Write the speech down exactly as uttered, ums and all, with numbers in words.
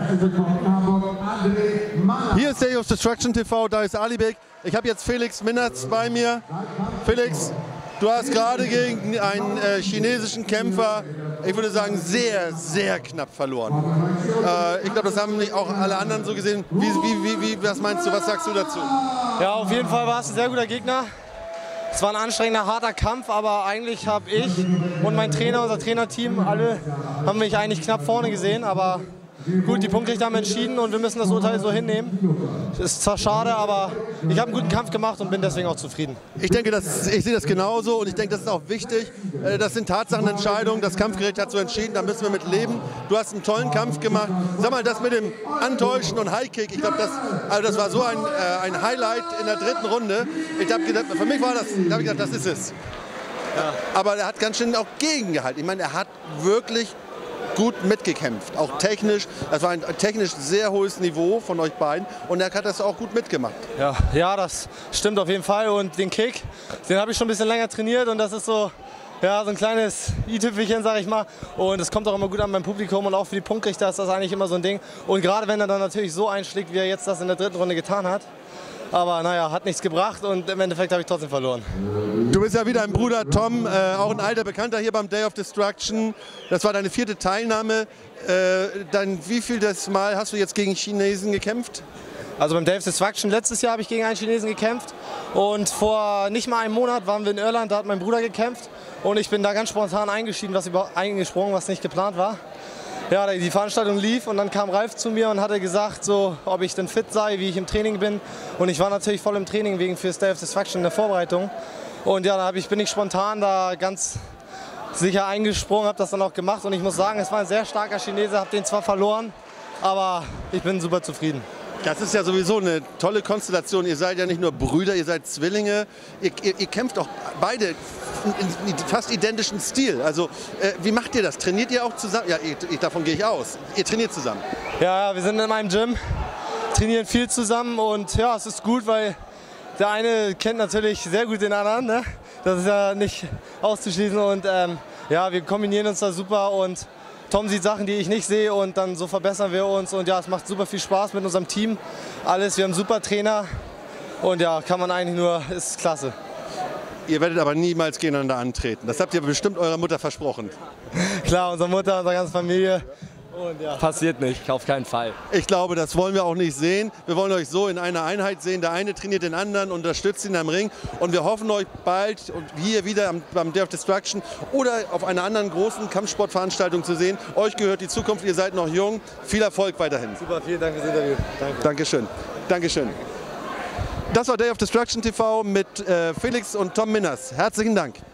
Hier ist Day of Destruction T V, da ist Alibek. Ich habe jetzt Felix Minnertz bei mir. Felix, du hast gerade gegen einen äh, chinesischen Kämpfer, ich würde sagen, sehr, sehr knapp verloren. Äh, ich glaube, das haben nicht auch alle anderen so gesehen. Wie, wie, wie, wie, was meinst du, was sagst du dazu? Ja, auf jeden Fall war es ein sehr guter Gegner. Es war ein anstrengender, harter Kampf, aber eigentlich habe ich und mein Trainer, unser Trainerteam, alle haben mich eigentlich knapp vorne gesehen, aber gut, die Punktrichter haben entschieden und wir müssen das Urteil so hinnehmen. Ist zwar schade, aber ich habe einen guten Kampf gemacht und bin deswegen auch zufrieden. Ich denke, das, ich sehe das genauso und ich denke, das ist auch wichtig. Das sind Tatsachenentscheidungen, das Kampfgericht hat so entschieden, da müssen wir mit leben. Du hast einen tollen Kampf gemacht. Sag mal, das mit dem Antäuschen und Highkick, ich glaube, das, also das war so ein, äh, ein Highlight in der dritten Runde. Ich habe gedacht, für mich war das, da habe ich gedacht, das ist es. Ja. Aber er hat ganz schön auch gegengehalten. Ich meine, er hat wirklich gut mitgekämpft, auch technisch. Das war ein technisch sehr hohes Niveau von euch beiden und er hat das auch gut mitgemacht. Ja, ja, das stimmt auf jeden Fall und den Kick, den habe ich schon ein bisschen länger trainiert und das ist so, ja, so ein kleines i-Tüpfelchen, sag ich mal, und es kommt auch immer gut an beim Publikum und auch für die Punktrichter ist das eigentlich immer so ein Ding und gerade wenn er dann natürlich so einschlägt, wie er jetzt das in der dritten Runde getan hat. Aber naja, hat nichts gebracht und im Endeffekt habe ich trotzdem verloren. Du bist ja wie dein Bruder Tom, äh, auch ein alter Bekannter hier beim Day of Destruction. Das war deine vierte Teilnahme. Äh, dann, wie viel das Mal hast du jetzt gegen Chinesen gekämpft? Also beim Day of Destruction letztes Jahr habe ich gegen einen Chinesen gekämpft und vor nicht mal einem Monat waren wir in Irland, da hat mein Bruder gekämpft und ich bin da ganz spontan eingeschieden, was über, eingesprungen, was nicht geplant war. Ja, die Veranstaltung lief und dann kam Ralf zu mir und hatte gesagt, so, ob ich denn fit sei, wie ich im Training bin. Und ich war natürlich voll im Training wegen fürs Day of Destruction in der Vorbereitung. Und ja, da hab ich, bin ich spontan da ganz sicher eingesprungen, habe das dann auch gemacht. Und ich muss sagen, es war ein sehr starker Chinese, habe den zwar verloren, aber ich bin super zufrieden. Das ist ja sowieso eine tolle Konstellation. Ihr seid ja nicht nur Brüder, ihr seid Zwillinge. Ihr, ihr, ihr kämpft auch beide in fast identischen Stil. Also äh, wie macht ihr das? Trainiert ihr auch zusammen? Ja, ich, davon gehe ich aus. Ihr trainiert zusammen. Ja, wir sind in meinem Gym, trainieren viel zusammen und ja, es ist gut, weil der eine kennt natürlich sehr gut den anderen. Ne? Das ist ja nicht auszuschließen und ähm, ja, wir kombinieren uns da super und Tom sieht Sachen, die ich nicht sehe und dann so verbessern wir uns und ja, es macht super viel Spaß mit unserem Team. Alles, wir haben super Trainer und ja, kann man eigentlich nur, ist klasse. Ihr werdet aber niemals gegeneinander antreten. Das habt ihr bestimmt eurer Mutter versprochen. Klar, unsere Mutter, unsere ganze Familie. Und ja. Passiert nicht, auf keinen Fall. Ich glaube, das wollen wir auch nicht sehen. Wir wollen euch so in einer Einheit sehen. Der eine trainiert den anderen, unterstützt ihn am Ring. Und wir hoffen euch bald hier wieder beim Day of Destruction oder auf einer anderen großen Kampfsportveranstaltung zu sehen. Euch gehört die Zukunft, ihr seid noch jung. Viel Erfolg weiterhin. Super, vielen Dank fürs Interview. Danke. Dankeschön. Dankeschön. Das war Day of Destruction T V mit äh, Felix und Tom Minnertz. Herzlichen Dank.